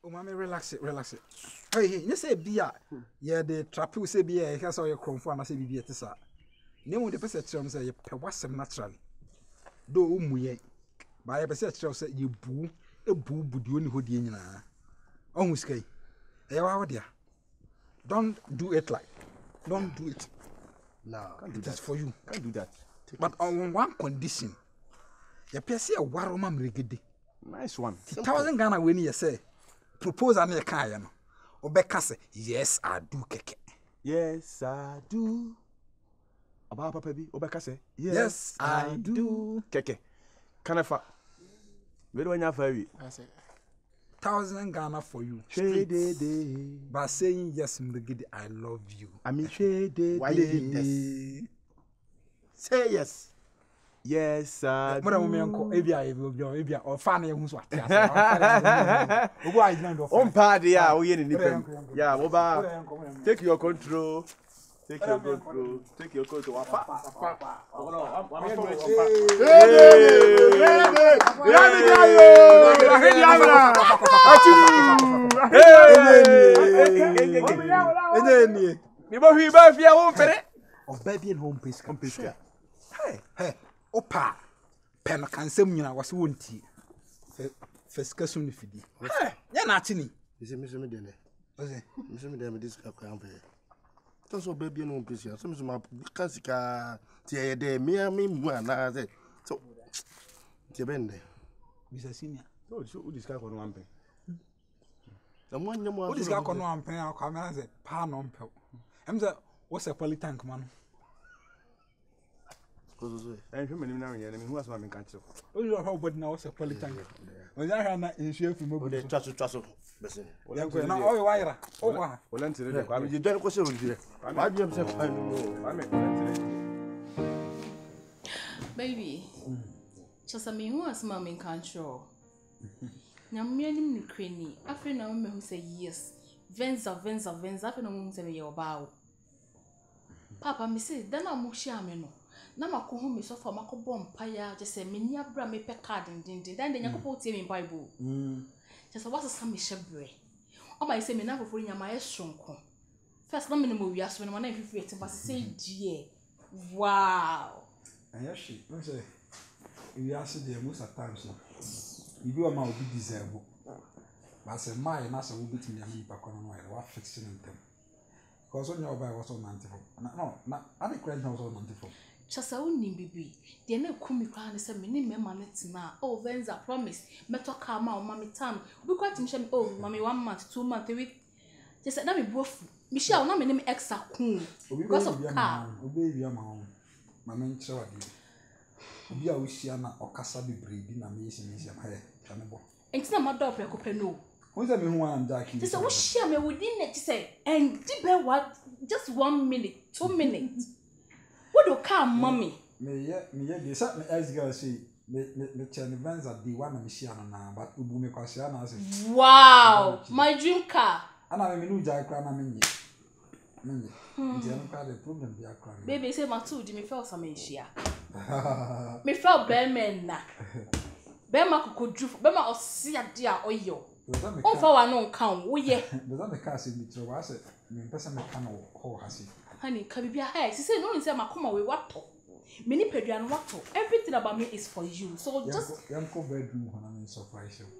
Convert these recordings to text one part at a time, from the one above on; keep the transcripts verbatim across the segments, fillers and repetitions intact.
Oh, mommy, relax it, relax it. Hey, hey, you say beer. Yeah, the trap will say beer. Here's all your chrome for and I say beer to sa. No one the person tells say you was naturally. Do umuye. By a person tells you boo, a boo, but you only hold the engine. Oh, sky. Hey, how dear. Don't do it like. Don't do it. No, it is for you. Can't do that. Take but it. On one condition. You person a waroma mregede. Nice one. Thousand Ghana when you say propose an ekaya no. Obeka say yes I do keke. Yes I do. Aba papa bi Obeka say yes, yes I, I do. do keke. Kanafa. Where do you fa wi? I say thousand Ghana for you. Straight. By saying yes mregede I love you. I mean straight. Why this? Say yes. Yes, I do. Madam, me Ebia, Ebia, Ebia, or Fanny, who's what? Why not? On party, yeah, we in the yeah, Oba. Take your control. Take your control. Take your control. Hey, hey. Opa pen kan sem nyina wase wonti feska sun fidi eh ya na ati ni ise mi se mi de ne ose mi se mi de me dis akwan pe to so baby no pesi so mi so ma ka sika ti e de mi mi mu ana se so ti bende bisa senior so so u diska ko no ampe na mo nyam o diska ko no ampe akwa me se pa no mpe em se wo se polytank man I'm from Minimum, who was my country. Oh, you are but now, Sir Politan. When I had in share from the trust trust. Well, now, oh, why? Oh, well, you don't question here. I be himself. Baby, just a me who was mammy control. Now, me and him, Cranny, after now, me who say yes. Venza, Venza, Venza, after no one say your bow. Papa, me say, then I'm Mushamino. Na mako me so for mako bom paya just say me ni abra me pe card din din dan de nyakopo tie me bible mm just what is some shebre o ma say me na foforo nyama ye sonko first na me no mo wiaso me na fifi eti but say die wow anya shi no say wiaso de most of times no ibi o ma obi deserve but say my na say obi timi am ipa kono no wa fixing them because on your buy was on ninety-four no na ade credit was on ninety-four Chasa unim bibi. De na kumi kwa ne se me ni mema ne tina. Oh Venza promise. Meto ka ma o mami tam. Obi kwa tim she oh mami one month, two month, three week. Just na me bofu. Me sha na me ni me exa kun. Because of car. Obi wi ama ho. Mama nche wade. Obi a wo hia na okasa bebre bi na me yesi me hia ha ya ne bo. Enti na ma do pre ko pe no. Who say me hu an Jackie? Just wo hia me within it say and di be what just one minute, two minutes. What do come, mommy? Me yeah, me yeah. They said me as girl say me me me turn events at the one me share na but ubu me kwase na say. Wow, my dream car. Ana me no jai kra na me nye. Me nye. Ndi an kra the problem be akra. Baby say my two di me feel some share. Me feel bemen na. Be ma kokodru, be ma osi ade a oyo. O fa wa no kan wo ye. Be that the car say me tro wa say me person me kan ho hase. Honey, can be hey, she said no one say makoma we wato. Mini peduan wato. Everything about me is for you. So just yanko bedroom when I'm in surprise you.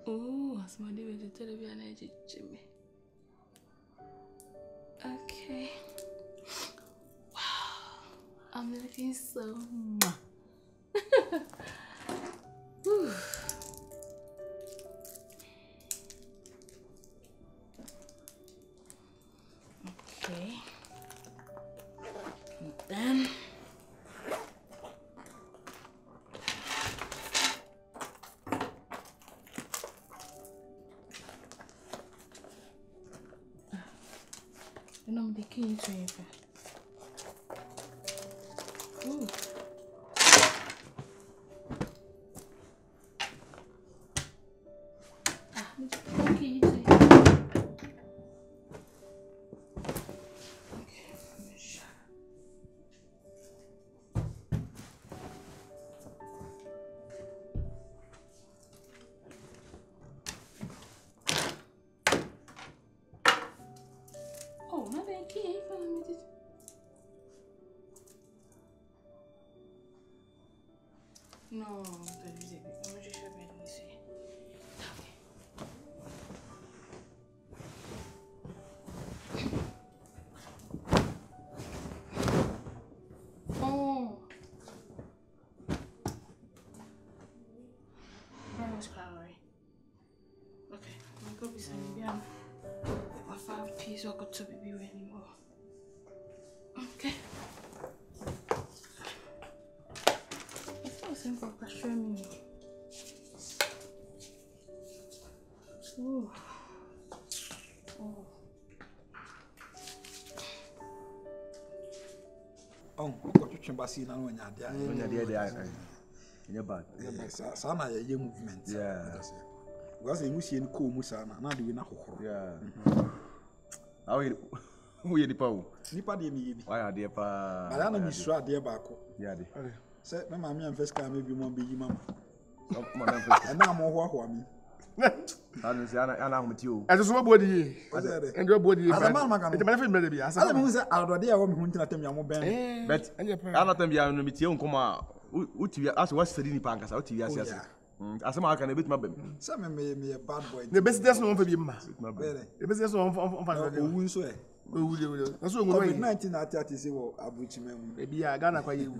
Oh, somebody with the television energy, Jimmy. Okay. Wow. I'm looking so. Whew. Okay. And then. And I'm taking it over. Ooh. Ah, okay, okay. No, the music. I'm just sure let me see. Oh. Brown's calorie. Okay, I'm gonna be sending down my five piece or got to be anymore. Okay. For pressure me. Ooh. Oh. Oh, got to chamber scene and when you're there. When you're there, you're bad. Sana, your movement. Yeah. Was a Musian cool Musana, not doing a whole. Yeah. How we the power? Nipa de me. Why are they pa? I don't miss right there back. Yeah, say, my mammy and first car maybe one big mama. And now more what me. I don't say, I'm not with you. As a body, and your body, as a man, it's my favorite baby. As a man, I'd rather I want to tell you Ben. But I'm not telling you, I'm with you. Come on, as what's the Dini Pancas out here. As a man can a bit my baby. Some may be a bad boy. The best there's no one for you, the business on who's way. That's what we're nineteen at thirty. Maybe I got a you.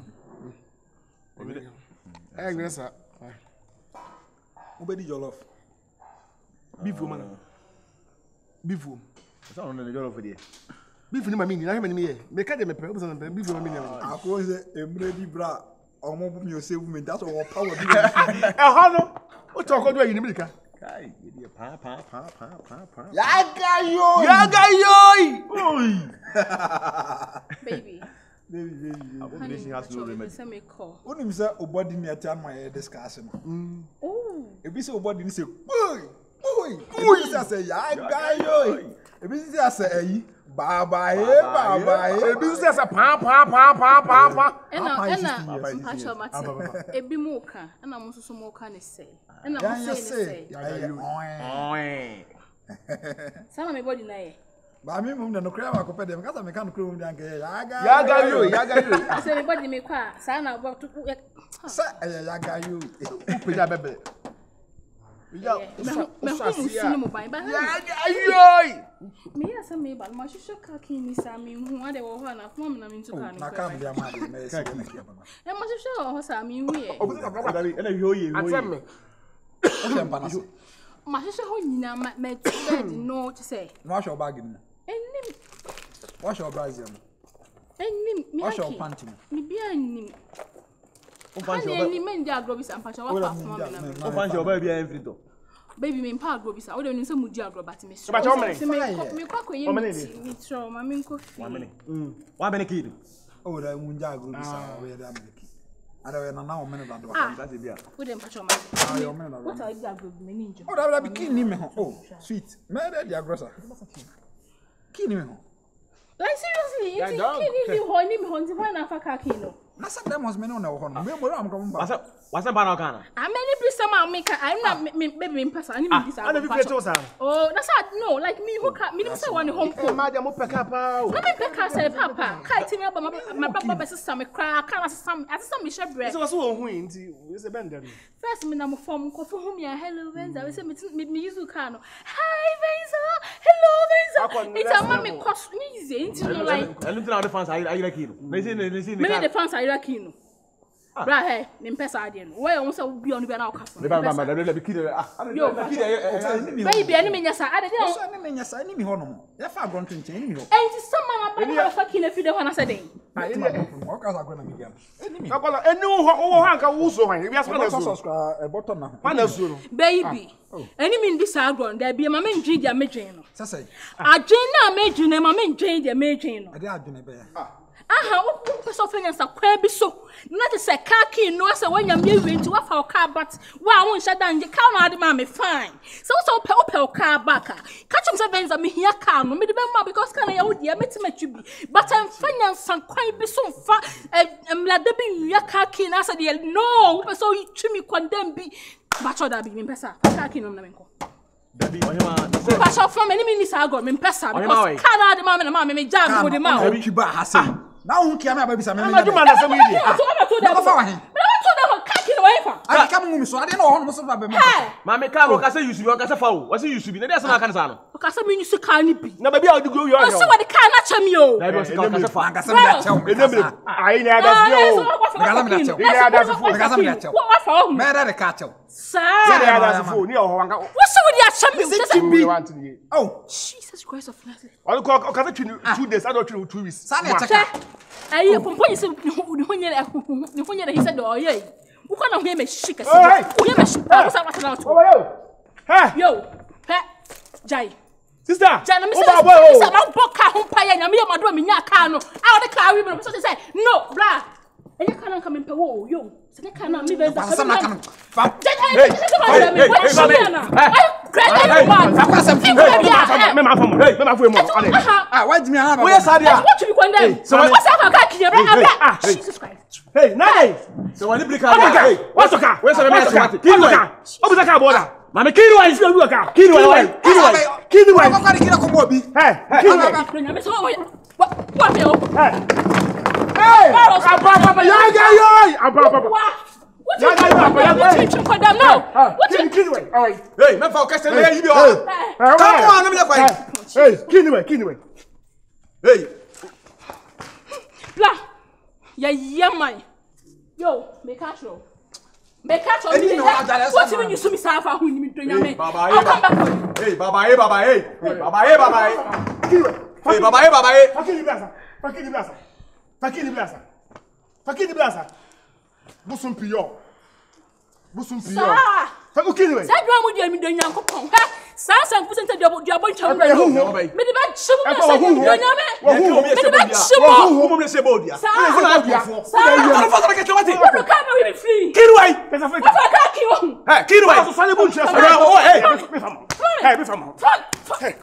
Eh, yes, sir. Nobody your love. Beef woman. Beef woman. It's not on the door for you. Beef in my meaning. I have any. Make a purpose and beef woman. I cause a ready bra. Or more of your women. That's all power. Hello. What talk about in America? Guy, you pa pa pa pa pa pa. Yaga yo! Yaga yo! Baby. Baby, baby, baby. She has no remedy. When you say a body near time, my discussion. Oh, if you say a body, say, boy, boy, boy, I say, Yaga yo! If you say, Baba, Baba, if you say, pa pa pa pa pa pa. And I'm Pacho Matter. A bimoka, and I'm also some more kind of say. And I'm saying, some of my body now. But I mean, no crab, I compare them because I can't crew them. Yaga yo, yaga yo. I said, everybody make car, Sana about to say, Yaga yo. Pida baby. Yeah, me as a me, but my sister cooking is a me who had a one of mom and into can. I can't be a man. And my sister was a me. My sister, who now met no to say. Wash your bagging. And wash your brazier. And wash your panty. Me be a name. Any men there grobis and passion. What find your baby every door? Baby, me pa grobis. I don't know some mudia grobat me. But how many? Me quack you me throw my min coffee. One minute. One minute kid. Oh, that mudia grobis where that make. I don't know now minute that. That's it, yeah. Put them passion. What are you grob me ninja? Oh, that will be king him. Oh, sweet. Murder the aggressor. King him. Like seriously, if you kill him, you hold him, hold him, and after kino. Na sa diamonds me no na wo ho no. Me mo am ko mba. Wasa wasa ba na kana? I many be some am make I'm not me baby me person I need me this. Ana bi fete sa. Oh, that's no, like me who can me say one home Eh ma dia mo peka pa o. Na me peka say papa. Kai timi aba my papa be sister me cry, can sister me, sister me share bread. So so wo hu nti we say bend dem. First me na mo form ko for home ya hello Venza. We say me me use car no. Hi Venza. Hello Venza. It's a mommy cost easy. It's no like. I don't know the fans are you like you. Me say me say Me the fans are you like you. Bra hey, me pesa ade no. Why you say be on be na okafo. Me ba ma da le be kid ah. Yo, baby ani me nyasa ade dey. So ani me nyasa ani mi ho no. Ya fa agron twenty ani mi ho. Enti sama na ba fa kile fi de ho na say den. Na eni o ka sa agron na mi dia. Ani mi. Akola eni wo wo ho anka wo so hwan. Ebi asa na So so. subscribe e button na ho. Ma na so no. Baby. Ani mi ndi sa agron da bi ma me ndwi dia me dwen no. Sese. Adwen na me dwen na ma me ndwen dia me dwen no. Ade adwene be. Aha, wo person fanya sa kwa bi so. Na te se car key no asa wanya me wi nti wa fa car but wa won hya dan je car no ade ma me fine. So so pe o pe car back. Catch him say Venza me hia car no me de be ma because car na ya wodi ya metima twi bi. But am fanya san kwan bi so fa emlade bi nwa car key na asa de no, wo person you twi me condemn bi. Bacho da bi me pesa. Car key no na me ko. Dabi ohima na say Bacho from any minister ago me pesa because car na ade ma me na ma me jam go de ma. Twi ba ha say. Na wo kia me aba bisa me. Ma duma na se mo yi. Na fa wa he. I come home so I don't know how much of a Mama Caro ka say you should be ka say fawo. What say you should be? Na dey say na kan sa no. O ka say me you see car ni bi. Na ba bia o go yo yo. O so what the car na cha me o. Na be o say ka say fawo. Anga say me da chew. Enemy. Ai na da se o. Anga me da chew. Ina da se fo. Anga me da chew. What for? Me da de ka chew. Sir. Ina da se fo. Ni o ho anka. What so with ya cha me? Timbi want ni. Oh, Jesus Christ of Nazareth. O ko o ka say two days, I don't know two weeks. sa na check. Ayi pompo yi se ni ho nyere ni ho nyere he said o ye. Wo kana ho me shika se. Hey. Wo ye me shika. Wo sa what na to. Oh yo. Hey. Yo. He. Jai. Sister. Jai na me say Oh boy. me say ma boka ho pa ya nya me ma do me nya car no. Ah the car we me so say no, bra. Enya car na come mpe wo yo. Se the car na me be Sa na kan. Fa. Jai. Hey. What she na? Me ma fam. Me ma fam mo. Ah, why do me have? We say dia. What you be condemn? So what's that car kinya bra? Jesus Christ. Hey, nine. So when you break out. Hey, What's the car? Where's the man what? Kini wa. Obu the car border. Mama Kiri wa If you a car. Kiri wa. Kini wa. Kini wa. Ko ka kira ko mo bi. Hey, kini wa. What what me? Hey. Hey. Apa apa ya ya ya. Apa apa. What you what you condemn now? What you Kini wa. All right. Hey, me fa o kase me yi bi o. Come on, let me let go. Hey, kini wa, kini wa. Hey. Blah. Ya ya man. Yo, me catch you. Me catch you. What you mean you sumi sa fa hu ni mi to nya me? Baba hey. Hey, baba hey, baba hey. Baba hey, baba hey. Kini wa. Hey, baba hey, baba hey. Fakini blasa. Fakini blasa. Fakini blasa. Fakini blasa. Busum piyo. Busum piyo. Sa. Faku kini wa. Sa dwa mu dia mi do nya nkopon. Ha. Sa sa nfu sente dia dia bon chamu. Me di ba chimu na sa dia nya me. Wa hu me se bodia. Chimu. Hu me se bodia. Sa. Sa. Ana fa ka chawati. What ka ma we free? Kiri wa. Pesa fake. What ka ki wo? Hey, Kiri wa. So sale bu nche so. Oh, hey. Me fam. Hey, me fam. Hey.